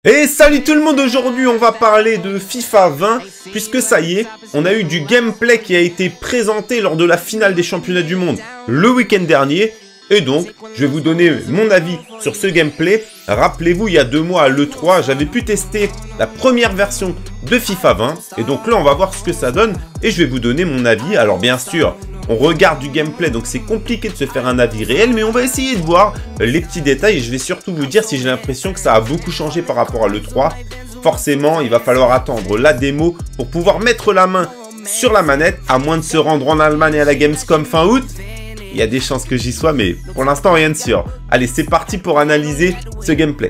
Et salut tout le monde, aujourd'hui on va parler de FIFA 20, puisque ça y est, on a eu du gameplay qui a été présenté lors de la finale des championnats du monde le week-end dernier, et donc je vais vous donner mon avis sur ce gameplay. Rappelez-vous, il y a 2 mois à l'E3, j'avais pu tester la première version de FIFA 20, et donc là on va voir ce que ça donne, et je vais vous donner mon avis. Alors bien sûr, on regarde du gameplay, donc c'est compliqué de se faire un avis réel, mais on va essayer de voir les petits détails et je vais surtout vous dire si j'ai l'impression que ça a beaucoup changé par rapport à l'E3. Forcément, il va falloir attendre la démo pour pouvoir mettre la main sur la manette, à moins de se rendre en Allemagne à la Gamescom fin août. Il y a des chances que j'y sois, mais pour l'instant, rien de sûr. Allez, c'est parti pour analyser ce gameplay.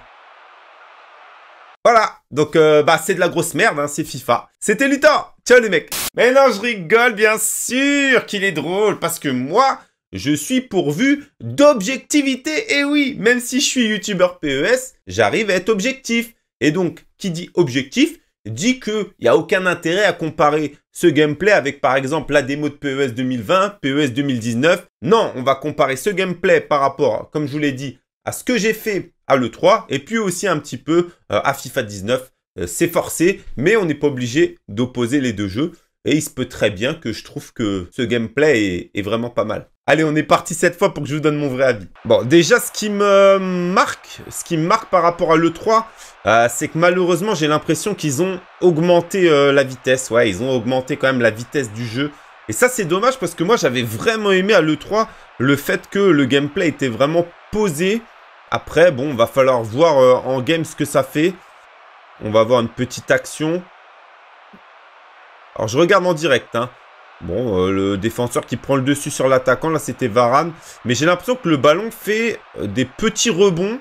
Voilà, donc c'est de la grosse merde, hein, c'est FIFA. C'était Luthor. Ciao les mecs. Mais non, je rigole, bien sûr qu'il est drôle, parce que moi, je suis pourvu d'objectivité. Et oui, même si je suis youtubeur PES, j'arrive à être objectif. Et donc, qui dit objectif, dit qu'il n'y a aucun intérêt à comparer ce gameplay avec, par exemple, la démo de PES 2020, PES 2019. Non, on va comparer ce gameplay par rapport, comme je vous l'ai dit, à ce que j'ai fait à l'E3, et puis aussi un petit peu à FIFA 19. C'est forcé, mais on n'est pas obligé d'opposer les deux jeux. Et il se peut très bien que je trouve que ce gameplay est vraiment pas mal. Allez, on est parti cette fois pour que je vous donne mon vrai avis. Bon, déjà, ce qui me marque par rapport à l'E3, c'est que malheureusement, j'ai l'impression qu'ils ont augmenté la vitesse. Ouais, ils ont augmenté quand même la vitesse du jeu. Et ça, c'est dommage parce que moi, j'avais vraiment aimé à l'E3 le fait que le gameplay était vraiment posé. Après, bon, va falloir voir en game ce que ça fait. On va avoir une petite action. Alors, je regarde en direct, hein. Bon, le défenseur qui prend le dessus sur l'attaquant, là, c'était Varane. Mais j'ai l'impression que le ballon fait des petits rebonds.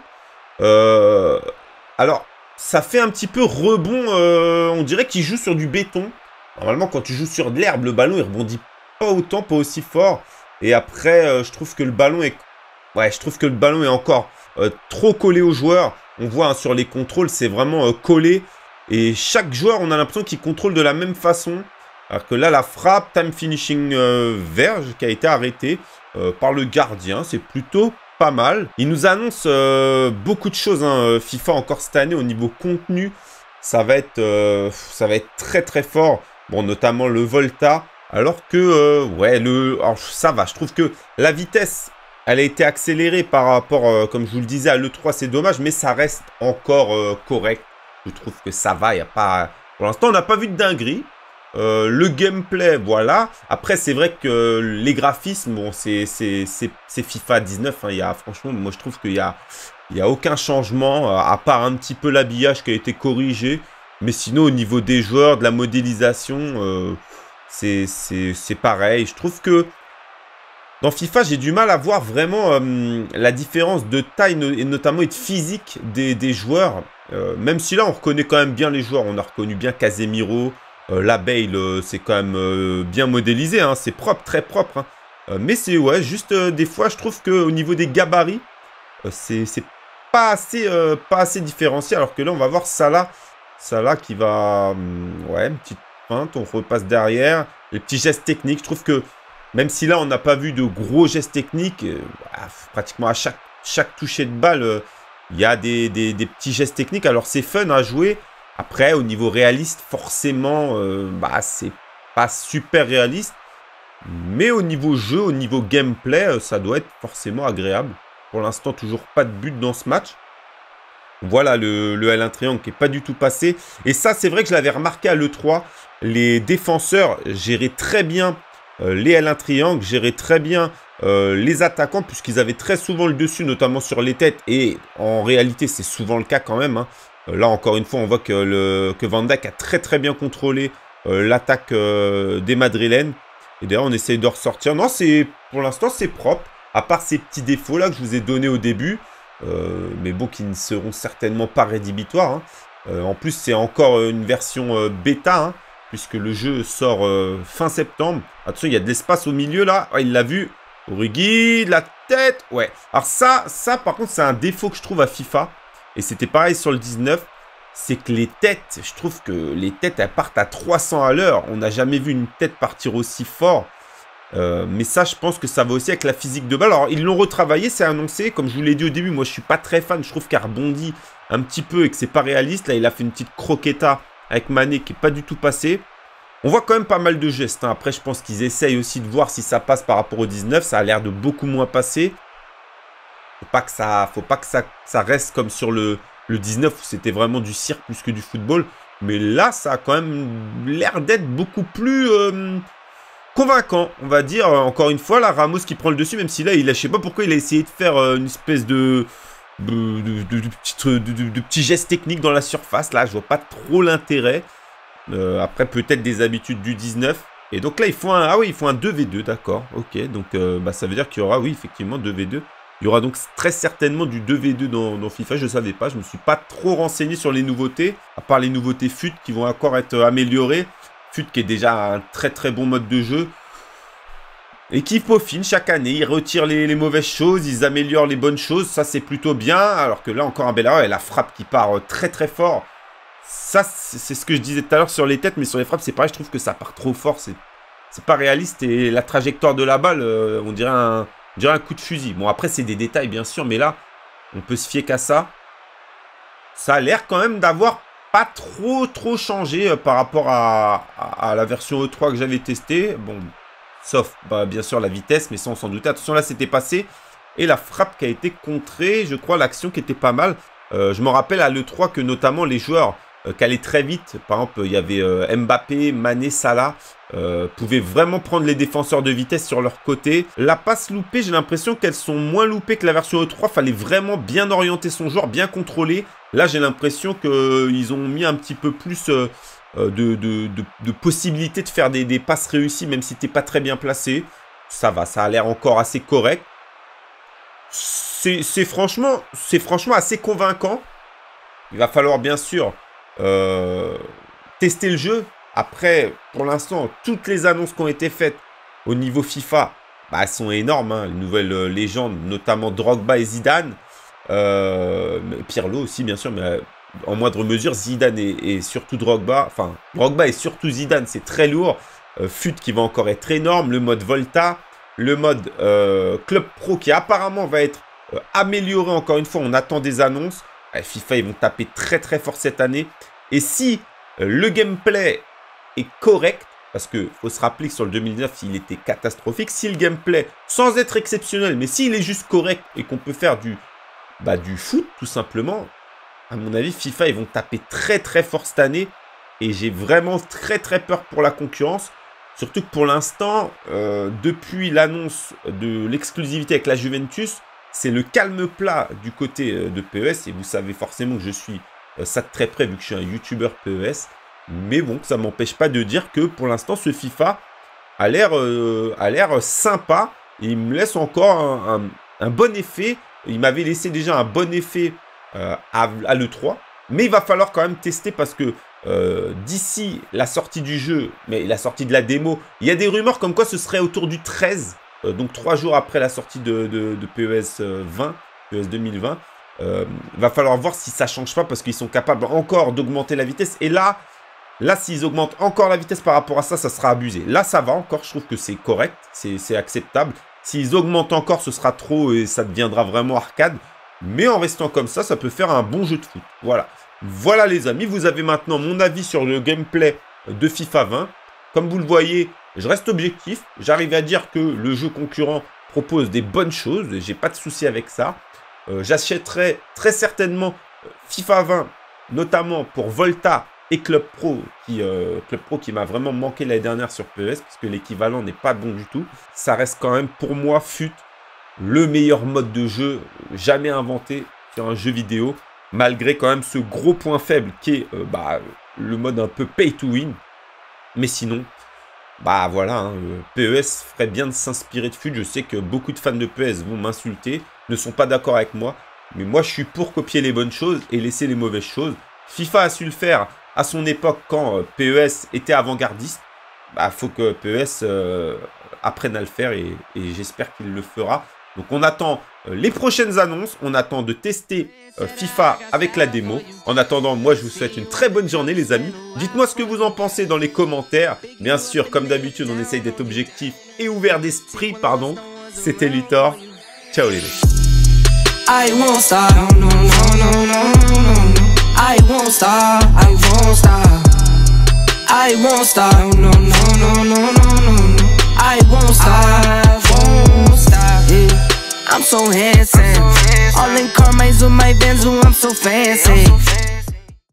Alors, ça fait un petit peu rebond. On dirait qu'il joue sur du béton. Normalement, quand tu joues sur de l'herbe, le ballon, il rebondit pas autant, pas aussi fort. Et après, je trouve que le ballon est... Ouais, je trouve que le ballon est encore trop collé aux joueurs. On voit hein, sur les contrôles, c'est vraiment collé. Et chaque joueur, on a l'impression qu'il contrôle de la même façon. Alors que là, la frappe, time finishing verge, qui a été arrêtée par le gardien. C'est plutôt pas mal. Il nous annonce beaucoup de choses, hein, FIFA, encore cette année, au niveau contenu. Ça va être très très fort. Bon, notamment le Volta. Alors que, ouais, alors, ça va. Je trouve que la vitesse... Elle a été accélérée par rapport, comme je vous le disais, à l'E3, c'est dommage, mais ça reste encore correct. Je trouve que ça va, il n'y a pas... Pour l'instant, on n'a pas vu de dinguerie. Le gameplay, voilà. Après, c'est vrai que les graphismes, bon, c'est FIFA 19. Hein, franchement, moi, je trouve qu'il n'y a aucun changement, à part un petit peu l'habillage qui a été corrigé. Mais sinon, au niveau des joueurs, de la modélisation, c'est pareil. Je trouve que dans FIFA, j'ai du mal à voir vraiment la différence de taille et notamment de physique des joueurs. Même si là, on reconnaît quand même bien les joueurs. On a reconnu bien Casemiro, la Bale, c'est quand même bien modélisé. Hein, c'est propre, très propre. Hein. Mais c'est ouais, juste des fois, je trouve qu'au niveau des gabarits, c'est pas assez différencié. Alors que là, on va voir Salah. Salah qui va... ouais, une petite feinte, on repasse derrière. Les petits gestes techniques, je trouve que... Même si là, on n'a pas vu de gros gestes techniques, pratiquement à chaque toucher de balle, il y a des petits gestes techniques. Alors, c'est fun à jouer. Après, au niveau réaliste, forcément, c'est pas super réaliste. Mais au niveau jeu, au niveau gameplay, ça doit être forcément agréable. Pour l'instant, toujours pas de but dans ce match. Voilà le L1 triangle qui n'est pas du tout passé. Et ça, c'est vrai que je l'avais remarqué à l'E3. Les défenseurs géraient très bien les L1 triangle, géraient très bien les attaquants puisqu'ils avaient très souvent le dessus, notamment sur les têtes. Et en réalité, c'est souvent le cas quand même. Hein. Là, encore une fois, on voit que Van Dijk a très très bien contrôlé l'attaque des Madrilènes. Et d'ailleurs, on essaye de ressortir. Non, pour l'instant, c'est propre. À part ces petits défauts-là que je vous ai donnés au début. Mais bon, qui ne seront certainement pas rédhibitoires. Hein. En plus, c'est encore une version bêta. Hein, puisque le jeu sort fin septembre. Attention, il y a de l'espace au milieu, là. Oh, il l'a vu. Origi, la tête. Ouais. Alors ça, par contre, c'est un défaut que je trouve à FIFA. Et c'était pareil sur le 19. C'est que les têtes, je trouve que les têtes, elles partent à 300 à l'heure. On n'a jamais vu une tête partir aussi fort. Mais ça, je pense que ça va aussi avec la physique de balle. Alors, ils l'ont retravaillé, c'est annoncé. Comme je vous l'ai dit au début, moi, je suis pas très fan. Je trouve qu'elle rebondit un petit peu et que c'est pas réaliste. Là, il a fait une petite croqueta avec Mané qui est pas du tout passé. On voit quand même pas mal de gestes. Hein. Après, je pense qu'ils essayent aussi de voir si ça passe par rapport au 19. Ça a l'air de beaucoup moins passer. Faut pas que ça reste comme sur le 19 où c'était vraiment du cirque plus que du football. Mais là, ça a quand même l'air d'être beaucoup plus convaincant, on va dire. Encore une fois, là, Ramos qui prend le dessus, même si là, je sais pas pourquoi il a essayé de faire une espèce de petits gestes techniques dans la surface. Là, je vois pas trop l'intérêt. Après, peut-être des habitudes du 19. Et donc là, il faut un 2v2, d'accord. Ok, donc ça veut dire qu'il y aura, oui, effectivement, 2v2. Il y aura donc très certainement du 2v2 dans FIFA, je ne savais pas. Je ne me suis pas trop renseigné sur les nouveautés, à part les nouveautés FUT qui vont encore être améliorées. FUT qui est déjà un très très bon mode de jeu. Et qui peaufine chaque année. Ils retirent les mauvaises choses, ils améliorent les bonnes choses. Ça, c'est plutôt bien. Alors que là, encore un bel arrêt. Et la frappe qui part très très fort. Ça, c'est ce que je disais tout à l'heure sur les têtes. Mais sur les frappes, c'est pareil. Je trouve que ça part trop fort. C'est pas réaliste. Et la trajectoire de la balle, on dirait un coup de fusil. Bon, après, c'est des détails, bien sûr. Mais là, on peut se fier qu'à ça. Ça a l'air quand même d'avoir pas trop changé par rapport à la version E3 que j'avais testée. Bon, sauf, bien sûr, la vitesse. Mais ça, on s'en doutait. Attention, là, c'était passé. Et la frappe qui a été contrée. Je crois, l'action qui était pas mal. Je me rappelle à l'E3 que notamment les joueurs qui allaient très vite. Par exemple, il y avait Mbappé, Mané, Salah. Pouvaient vraiment prendre les défenseurs de vitesse sur leur côté. La passe loupée, j'ai l'impression qu'elles sont moins loupées que la version E3. Fallait vraiment bien orienter son joueur, bien contrôler. Là, j'ai l'impression qu'ils ont mis un petit peu plus de possibilités de faire des passes réussies, même si t'es pas très bien placé. Ça va, ça a l'air encore assez correct. C'est franchement assez convaincant. Il va falloir bien sûr tester le jeu. Après, pour l'instant, toutes les annonces qui ont été faites au niveau FIFA, elles sont énormes. Hein. Les nouvelles légendes, notamment Drogba et Zidane. Pirlo aussi, bien sûr, mais en moindre mesure, Zidane et surtout Drogba. Enfin, Drogba et surtout Zidane, c'est très lourd. FUT qui va encore être énorme. Le mode Volta. Le mode Club Pro qui apparemment va être amélioré encore une fois. On attend des annonces. FIFA, ils vont taper très très fort cette année. Et si le gameplay est correct, parce qu'il faut se rappeler que sur le 2009, il était catastrophique. Si le gameplay, sans être exceptionnel, mais s'il est juste correct et qu'on peut faire du foot, tout simplement, à mon avis, FIFA, ils vont taper très très fort cette année. Et j'ai vraiment très très peur pour la concurrence. Surtout que pour l'instant, depuis l'annonce de l'exclusivité avec la Juventus, c'est le calme plat du côté de PES. Et vous savez forcément que je suis ça de très près vu que je suis un YouTuber PES. Mais bon, ça ne m'empêche pas de dire que pour l'instant, ce FIFA a l'air sympa. Et il me laisse encore un bon effet. Il m'avait laissé déjà un bon effet à l'E3. Mais il va falloir quand même tester parce que d'ici la sortie du jeu, mais la sortie de la démo, il y a des rumeurs comme quoi ce serait autour du 13. Donc 3 jours après la sortie de PES 20, PES 2020. Il va falloir voir si ça ne change pas parce qu'ils sont capables encore d'augmenter la vitesse. Et là s'ils augmentent encore la vitesse par rapport à ça, ça sera abusé. Là, ça va encore. Je trouve que c'est correct. C'est acceptable. S'ils augmentent encore, ce sera trop et ça deviendra vraiment arcade. Mais en restant comme ça, ça peut faire un bon jeu de foot. Voilà. Voilà, les amis. Vous avez maintenant mon avis sur le gameplay de FIFA 20. Comme vous le voyez, je reste objectif. J'arrive à dire que le jeu concurrent propose des bonnes choses. J'ai pas de souci avec ça. J'achèterai très certainement FIFA 20, notamment pour Volta et Club Pro qui m'a vraiment manqué l'année dernière sur PES, parce que l'équivalent n'est pas bon du tout. Ça reste quand même pour moi, FUT, le meilleur mode de jeu jamais inventé sur un jeu vidéo, malgré quand même ce gros point faible qui est le mode un peu pay to win. Mais sinon, voilà, hein, PES ferait bien de s'inspirer de FUT. Je sais que beaucoup de fans de PES vont m'insulter, ne sont pas d'accord avec moi, mais moi je suis pour copier les bonnes choses et laisser les mauvaises choses. FIFA a su le faire à son époque quand PES était avant-gardiste. Faut que PES apprenne à le faire et j'espère qu'il le fera. Donc on attend les prochaines annonces, on attend de tester FIFA avec la démo. En attendant, moi je vous souhaite une très bonne journée les amis. Dites-moi ce que vous en pensez dans les commentaires. Bien sûr, comme d'habitude, on essaye d'être objectif et ouvert d'esprit, pardon. C'était Luthor. Ciao les mecs. I won't stop. No, no, no, no, no, no, no. I won't stop. I won't stop. I won't stop. No, no, no, no, no, no, no. I won't stop. I won't stop. Yeah. I'm so handsome. All in car, with my Benz, I'm so fancy.